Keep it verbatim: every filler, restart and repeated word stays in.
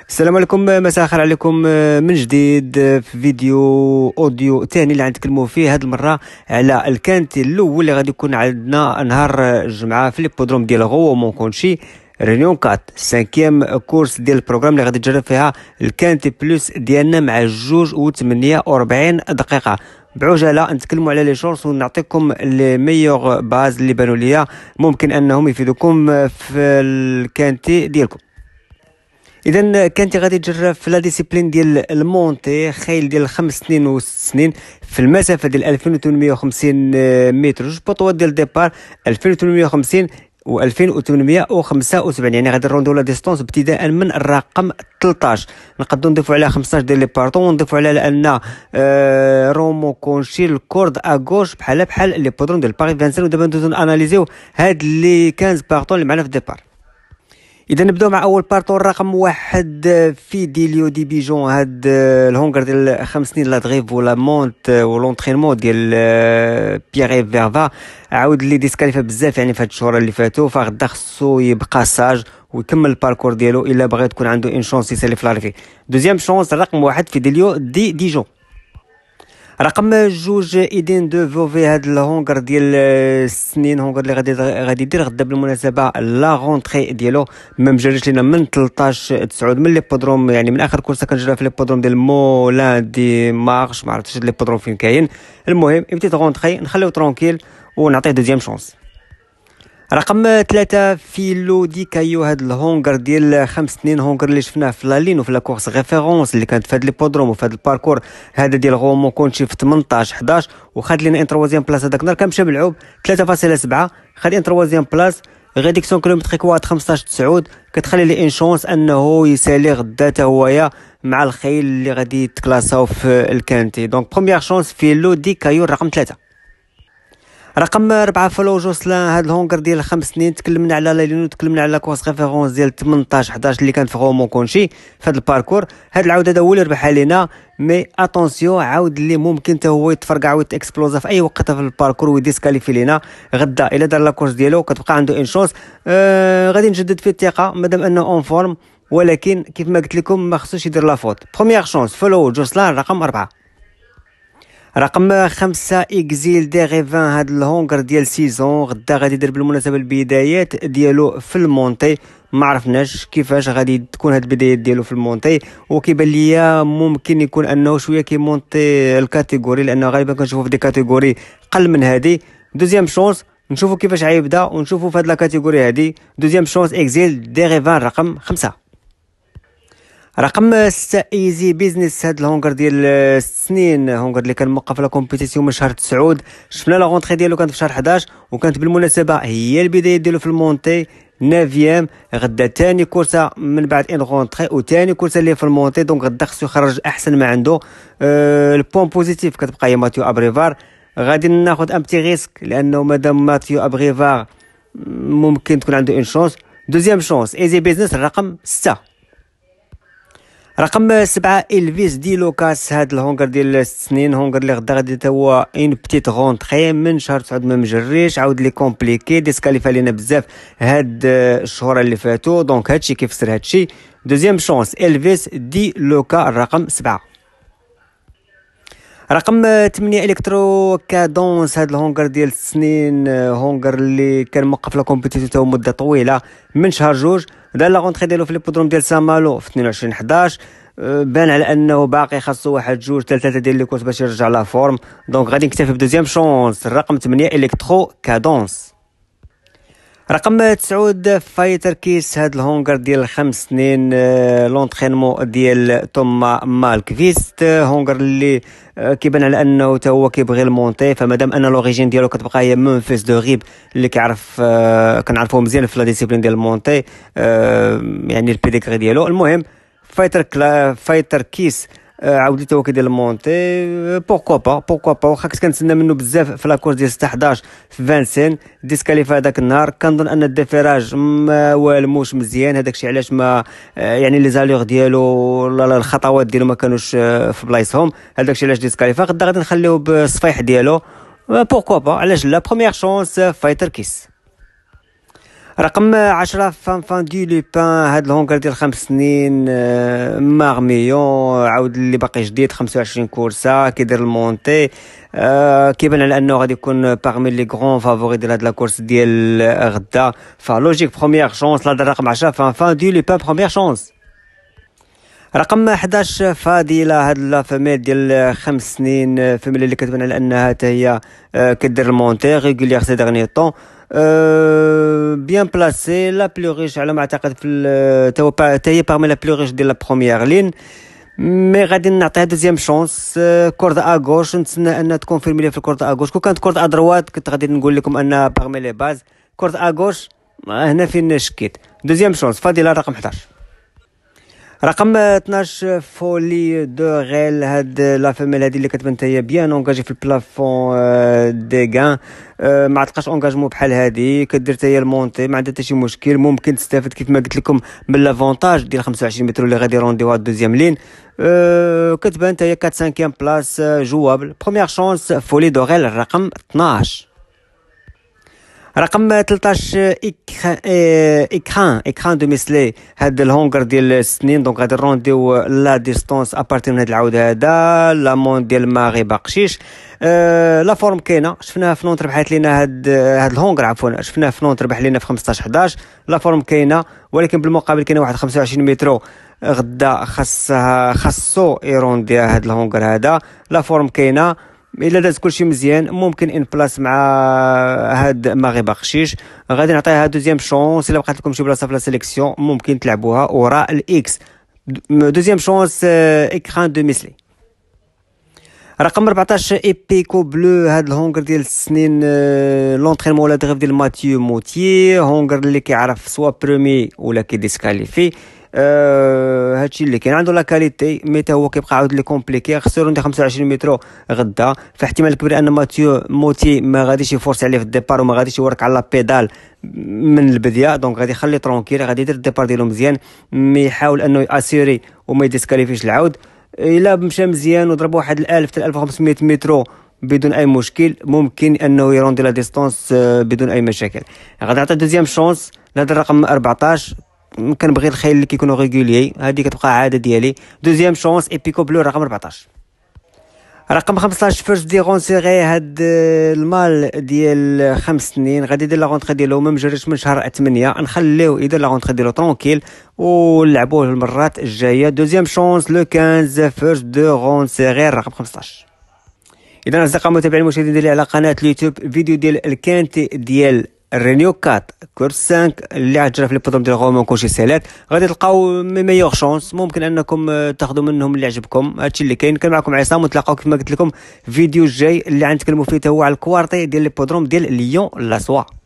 السلام عليكم، مساء الخير عليكم من جديد في فيديو اوديو ثاني اللي غنتكلموا فيه هذه المره على الكانتي الاول اللي غادي يكون عندنا نهار الجمعه في ليبودروم ديال غو مونكونشي رينيون أربعة خامسيام كورس ديال البروغرام اللي غادي تجرب فيها الكانتي بلس ديالنا مع جوج و ثمانية وأربعين دقيقه. بعجاله نتكلموا على لي شونس ونعطيكم لي ميور باز اللي بانوا ليا ممكن انهم يفيدوكم في الكانتي ديالكم. اذا كانت غادي تجرب في لا ديسيبلين ديال المونتي خيل ديال خمس سنين و ست سنين في المسافه ديال ألفين وثمانمائة وخمسين متر، جوج بطوات ديال الديبار ألفين وثمانمائة وخمسين و ألفين وثمانمائة وخمسة وسبعين، يعني غادي نروندو لا ديستونس ابتداء من الرقم ثلاثطاش. نقدروا نضيفوا عليها خمسطاش ديال لي بارطون ونضيفوا عليها لان آه رومو كونشي الكورد اغوش بحال بحال لي بودرون ديال باري خمسين. ودابا ندوزو اناليزيو هاد لي خمسطاش بارطون اللي معنا في الديبار. اذا نبداو مع اول بارطون رقم واحد في ديليو دي بيجون، هاد الهونغر ديال خمس سنين لا دغيف ولا مونت ولونطرينمون ديال بيير فيرفا عاود لي ديسكاليفا بزاف يعني في هاد الشهور اللي فاتوا، فغدا خصو يبقى ساج ويكمل الباركور ديالو الا بغى تكون عنده اون شونس يسالي في لاريفي. دوزيام شونس رقم واحد في ديليو دي ديجون. رقم جوج ايدين دو فوفي، هاد الهونغر ديال السنين هونغر اللي غادي غادي يدير غدا بالمناسبه لا غونطري ديالو ما مجريش لينا من ثلاطاش تسعود من لي بودروم، يعني من اخر كورسه كنجرى في لي بودروم ديال مولان دي مارش، ما عرفتش لي بودروم فين كاين. المهم بتيت غونطري نخليو ترونكيل ونعطيه دوزيام شونس. رقم ثلاثة فيلو دي كايو، هاد الهونغر ديال خمس سنين هونغر اللي شفناه في لالين وفي لا كورس ريفيرونس اللي كانت في هاد لي بودروم وفي هاد الباركور هذا ديال غومو كونشي في ثمنطاش حداش، وخد لينا ان تروازيام بلاصه داك النهار كان مشى بالعوب ثلاثة فاصلة سبعة، خد ان تروازيام بلاص ريديكسيون كيلومتريك واحد خمسطاش تسعود، كتخلي لي ان شونس انه يسالي غدا تا هويا مع الخيل اللي غادي يتكلاساو في الكانتي. دونك بروميير شونس فيلو دي كايو رقم ثلاثة. رقم أربعة فلو جوسلان، هاد الهونغر ديال خمس سنين تكلمنا على لالينو، تكلمنا على كورس ريفيرونس ديال ثمنطاش حداش اللي كانت في غومون كونشي في هاد الباركور. هاد العوده هذا هو اللي ربح علينا، مي اتونسيو عاود اللي ممكن حتى هو يتفرقع ويتاكسبلوزا في اي وقت في الباركور ويديسكاليفي لينا غدا الا دار لا كورس ديالو كتبقى عنده ان شونس. آه غادي نجدد فيه الثقه مادام انه اون فورم، ولكن كيف ما قلت لكم ما خصوش يدير لا فوت. بروميير شونس فلو جوسلان رقم أربعة. رقم خمسة اكزيل دي غيفان، هاد الهونغر ديال سيزون غدا غادي يدير بالمناسبه البدايات ديالو في المونتي، ما عرفناش كيفاش غادي تكون هاد البدايات ديالو في المونتي، وكيبان ليا ممكن يكون انه شويه كيمونتي الكاتيجوري لانه غالبا كنشوفو في دي كاتيجوري قل من هادي. دوزيام شونس نشوفو كيفاش غيبدا ونشوفو في هاد لا كاتيجوري هادي. دوزيام شونس اكزيل دي غيفان رقم خمسة. رقم ستة ايزي بيزنس، هاد الهونغر ديال السنين هونغر اللي كان موقف لا كومبيتيسيون من شهر تسعود، شفنا لا غونطري ديالو كانت في شهر حداش وكانت بالمناسبه هي البدايه ديالو في المونتي نافيام. غدا تاني كورسه من بعد ان غونطري وتاني كورسه اللي في المونتي، دونك غدا خصو يخرج احسن ما عنده. أه البوان بوزيتيف كتبقى هي ماتيو ابريفار، غادي ناخذ ان بتي ريسك لانه مادام ماتيو ابريفار ممكن تكون عنده ان شونس. دوزيام شونس ايزي بيزنس رقم ستة. رقم سبعة إلفيس دي لوكاس، هاد الهونغر ديال السنين هونغر اللي غدا غادي تا هو اون بتيت غونطري من شهر تسعود ما مجريش، عاود لي كومبليكي ديسكاليفا لينا بزاف هاد الشهور اللي فاتوا، دونك هادشي كيفسر هادشي. دوزيام شونس إلفيس دي لوكا الرقم سبعة. رقم ثمانية الكترو كادونس، هاد الهونغر ديال السنين هونغر اللي كان موقف لا كومبيتيتيف تا مده طويله من شهر جوج، دار لا غونطري ديالو في لي بودروم ديال سامالو في اثنين وعشرين حداش، بان على انه باقي خاصو واحد جوج ثلاثه ديال لي كورس باش يرجع لا فورم، دونك غادي نكتفي بدوزيام شونس الرقم ثمانية الكترو كادونس. رقم تسعود فايتر كيس، هاد الهونغر ديال خمس سنين لونطرينمون ديال توما مالكفيست، هونغر اللي كيبان على انه تا هو كيبغي المونتي، فمادام ان لوريجين ديالو كتبقى هي منفس دو غيب اللي كيعرف كنعرفوه مزيان في لا ديسيبلين ديال المونتي، يعني البيديغري ديالو. المهم فايتر كلا فايتر كيس عاودي تا هو كيدير المونتي، بوركوا با بوركوا با واخا كنت كنتسنى منه بزاف في لاكورس ديال ستة حداش في فانسين ديسكاليفا هذاك النهار. كنظن ان الديفيراج ما والموش مزيان، هذاك الشيء علاش ما يعني لي زاليغ ديالو ولا الخطوات ديالو ما كانوش في بلايصهم، هذاك الشيء علاش ديسكاليفا. غدا غادي نخليوه بالصفيح ديالو، بوركوا با علاش لا. بروميير شونس فايتر كيس. رقم عشرة فان فان دي لوبان، هاد الهونغر ديال خمس سنين، مارميون عاود اللي باقي جديد، خمسة وعشرين كورسه كيدير المونتي. آه كيبان على انه غادي يكون باغمي لي غران فافوري ديال هاد لاكورس ديال غدا، فلوجيك بروميير شونس لا رقم عشرة فان فان دي لوبان بروميير شونس. رقم حداش فاديلة، هاد لا فاميل ديال خمس سنين، فاميل اللي كتبان على انها حتى هي كدير المونتي ريغوليير سي ديرني طون، أه بيان بلاسي، لا بلو ريش على ما اعتقد في حتى هي باغمي لا بلو ريش ديال لا بروميير لين. مي غادي نعطيها دوزيام شونس. كورد اغوش نتسنى ان تكون فيرمي في الكورد اغوش، كون كانت كورد ادروات كنت غادي نقول لكم ان باغمي لي باز. كورد اغوش هنا فين شكيت. دوزيام شونس فاديلة رقم حداش. رقم اثناش فولي دو غيل، هاد لا فاميل هادي اللي كتبان هي بيان اونجاجي في البلافون دي غان، ما تلقاش اونجاجمون بحال هادي، كدير حتى هي المونتي، ما عندها حتى شي مشكل، ممكن تستافد كيف ما قلت لكم من لافونتاج ديال خمسة وعشرين متر اللي غادي يرونديوها الدوزيام لين. أه كتبان حتى هي أربعة خمسة بلاص جوابل. بروميير شونس فولي دو غيل الرقم اثناش. رقم ثلاثطاش إكران إكران إكران دو ميسلي، هاد الهونغر ديال السنين، دونك غادي نرونديو لا ديستونس ابارتي من هاد العود هذا، لامون ديال ماغي بقشيش. أه لا فورم كاينه، شفناها في نونت ربحات لينا هاد هاد الهونغر، عفوا شفناها في نونت ربح لينا في خمسطاش حداش. لا فورم كاينه، ولكن بالمقابل كاينه واحد خمسة وعشرين متر غدا خاصها خاصو يروندي هاد الهونغر هذا. لا فورم كاينه، الا داز كلشي مزيان ممكن ان بلاس مع هاد ماغي بقشيش. غادي نعطيها دوزيام شونس، الا بقات لكم شي بلاصه في لا سيليكسيون ممكن تلعبوها وراء الاكس. دوزيام شونس اكران دو ميسلي. رقم أربعطاش ايبيكو بلو، هاد الهونغر ديال السنين، لونطرينمون ولا دغيف ديال ماتيو موتيي، هونغر اللي كيعرف سوا برومي ولا كيديسكاليفي. أه هادشي اللي كاين عنده لا كاليتي، مي تا هو كيبقى عاود لي كومبليكي، خسروا ندي خمسة وعشرين متر غدا، فاحتمال كبير ان ماتيو موتي ما غاديش يفورس عليه في الديبار وما غاديش يورك على بيدال من البدايه، دونك غادي يخلي ترونكيل، غادي يدير الديبار ديالو مزيان، مي يحاول انه ياسيري وما يديسكاليفيش العود. الا مشى مزيان وضرب واحد الألف حتى ألف وخمسمية متر بدون اي مشكل، ممكن انه يروندي لا ديستونس بدون اي مشاكل. غادي نعطي دوزيام شونس لهذا الرقم أربعطاش. كنبغي الخيل اللي كيكونوا ريغوليي، هذه كتبقى عاده ديالي. دوزيام شونس ايبيكو بلو رقم أربعطاش. رقم خمسطاش فيرست دي غونسيغي، هاد المال ديال خمس سنين غادي يدير لا غونطري ديالو، ما مجريش من شهر ثمانية، نخليوه يدير لا غونطري ديالو ترونكيل ونلعبوه المرات الجايه. دوزيام شونس لو خمسة فيرست دي غونسيغي رقم خمسطاش. اذا اصدقاء متابعين المشاهدين ديالي على قناه اليوتيوب، فيديو ديال الكانتي ديال الرينيو أربعة كورس خمسة اللي عجرا في البودروم ديال غومون كلشي سالات، غادي تلقاو ميور شونس، ممكن انكم تاخذوا منهم اللي عجبكم. هادشي اللي كاين. كان معكم عصام، ونتلاقاو كما قلت لكم فيديو الجاي اللي غنتكلموا فيه هو على الكوارتي ديال البودروم ديال ليون لاسوا.